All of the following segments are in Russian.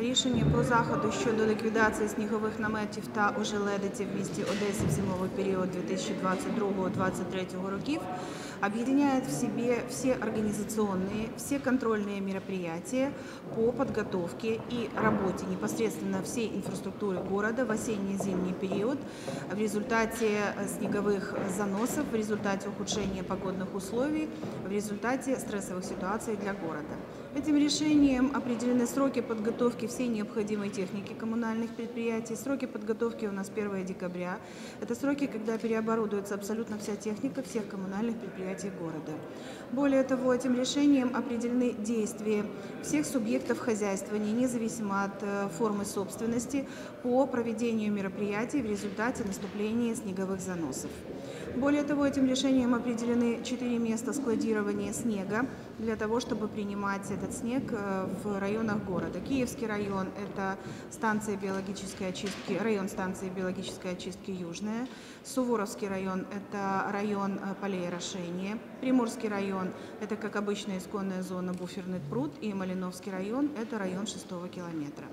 Рішення по заходу щодо ліквідації снігових наметів та ожеледиці в місті Одесі в зимовий период 2022-2023 років объединяет в себе все организационные, все контрольные мероприятия по подготовке и работе непосредственно всей инфраструктуры города в осенне-зимний период в результате снеговых заносов, в результате ухудшения погодных условий, в результате стрессовых ситуаций для города. Этим решением определены сроки подготовки всей необходимой техники коммунальных предприятий. Сроки подготовки у нас 1 декабря. Это сроки, когда переоборудуется абсолютно вся техника всех коммунальных предприятий города. Более того, этим решением определены действия всех субъектов хозяйствования, независимо от формы собственности, по проведению мероприятий в результате наступления снеговых заносов. Более того, этим решением определены 4 места складирования снега для того, чтобы принимать этот снег в районах города. Киевский район – это станция биологической очистки, район станции биологической очистки Южная. Суворовский район – это район полей орошения. Приморский район – это, как обычно, исконная зона буферный пруд. И Малиновский район – это район 6-го километра.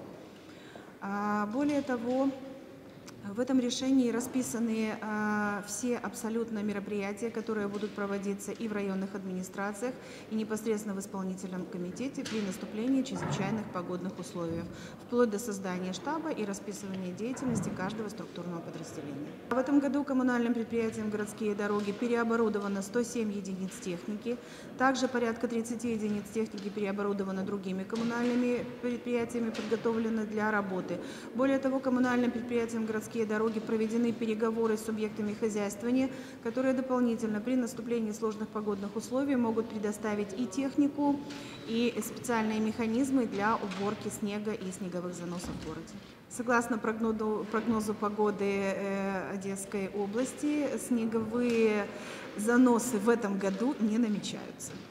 Более того, в этом решении расписаны все абсолютно мероприятия, которые будут проводиться и в районных администрациях, и непосредственно в исполнительном комитете при наступлении чрезвычайных погодных условий, вплоть до создания штаба и расписывания деятельности каждого структурного подразделения. В этом году коммунальным предприятием «Городские дороги» переоборудовано 107 единиц техники, также порядка 30 единиц техники переоборудовано другими коммунальными предприятиями, подготовлены для работы. Более того, коммунальным предприятием «Городские дороги» проведены переговоры с субъектами хозяйствования, которые дополнительно при наступлении сложных погодных условий могут предоставить и технику, и специальные механизмы для уборки снега и снеговых заносов в городе. Согласно прогнозу погоды Одесской области, снеговые заносы в этом году не намечаются.